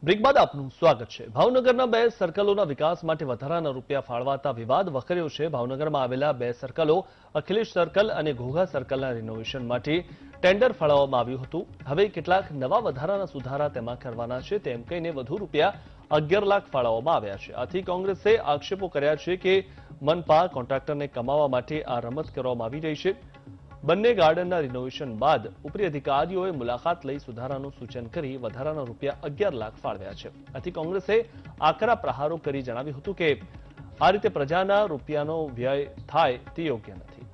Break બાદ આપનું સ્વાગત છે। ભાવનગરના બે સર્કલોના વિકાસ માટે વધારાના રૂપિયા ફાળવાતા વિવાદ વકર્યો છે। ભાવનગરમાં આવેલા બે સર્કલો અખિલેશ સર્કલ અને ઘોઘા સર્કલના રિનોવેશન માટે ટેન્ડર ફાળવવામાં આવ્યું હતું। હવે કેટલાક નવા વધારાના સુધારા તેમાં કરવાના છે તેમ કહીને વધુ રૂપિયા 11 લાખ ફાળવવામાં આવ્યા છે। આથી કોંગ્રેસે આક્ષેપો કર્યા છે કે મનપા કોન્ટ્રાક્ટરને કમાવા માટે આ રમત કરવામાં આવી રહી છે। બંને ગાર્ડનના રિનોવેશન બાદ ઉપરી અધિકારીઓએ મુલાકાત લઈ સુધારાનું સૂચન કરી વધારાના રૂપિયા 11 લાખ ફાળવ્યા છે। આથી કોંગ્રેસે આકરા પ્રહારો કરી જણાવ્યું હતું કે આ રીતે પ્રજાના રૂપિયાનો વ્યય થાય તે યોગ્ય નથી।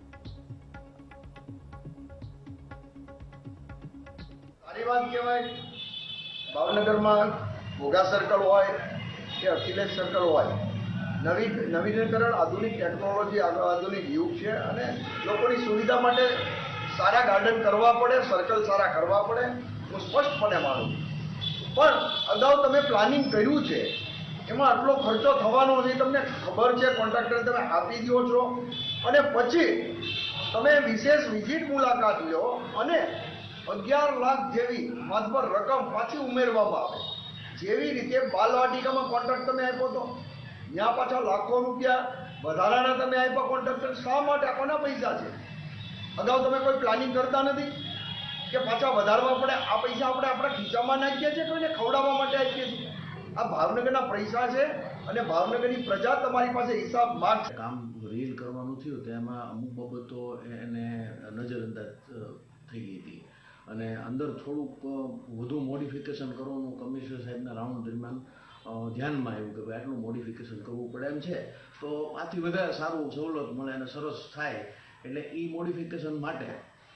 સારી વાત કહેવાય ભાવનગરમાં ઘોઘા સર્કલ હોય કે અખિલેશ સર્કલ હોય નવીનીકરણ આધુનિક ટેકનોલોજી આધુનિક યુગ છે અને લોકોની સુવિધા માટે સારા ગાર્ડન કરવા પડે, સર્કલ સારા કરવા પડે, હું સ્પષ્ટપણે માનું। પણ અગાઉ તમે પ્લાનિંગ કર્યું છે એમાં આટલો ખર્ચો થવાનો નથી, તમને ખબર છે, કોન્ટ્રાક્ટર તમે આપી દો છો અને પછી તમે વિશેષ વિઝિટ મુલાકાત લો અને 11 લાખ જેવી માતબર રકમ પાછી ઉમેરવામાં આવે। જેવી રીતે બાલવાટિકામાં કોન્ટ્રાક્ટ તમે આપ્યો હતો ત્યાં પાછા લાખો રૂપિયા વધારાના તમે આપ્યા કોન્ટ્રાક્ટર, શા માટે? કોના પૈસા છે? અગાઉ તમે કોઈ પ્લાનિંગ કરતા નથી કે પાછા વધારવા પડે? આ પૈસા આપણે આપણા ખીચામાં નાખીએ છીએ, કોઈને ખવડાવવા માટે આપીએ છીએ? આ ભાવનગરના પૈસા છે અને ભાવનગરની પ્રજા તમારી પાસે હિસાબ માંગશે। કામ રીલ કરવાનું થયું તેમાં અમુક બાબતો એને નજરઅંદાજ થઈ ગઈ હતી અને અંદર થોડુંક વધુ મોડિફિકેશન કરવાનું કમિશનર સાહેબના રાઉન્ડ દરમિયાન ધ્યાનમાં આવ્યું કે ભાઈ આટલું મોડિફિકેશન કરવું પડે એમ છે, તો આથી વધારે સારું સવલત મળે અને સરસ થાય એટલે એ મોડિફિકેશન માટે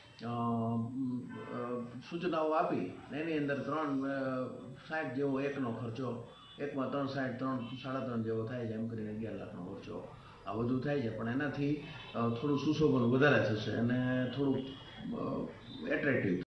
સૂચનાઓ આપી એની અંદર 360 જેવો એકનો ખર્ચો, એકમાં 360, 3.5 જેવો થાય છે, એમ કરીને 11 લાખનો ખર્ચો આ વધુ થાય છે। પણ એનાથી થોડું સુશોભન વધારે થશે અને થોડુંક એટ્રેક્ટિવ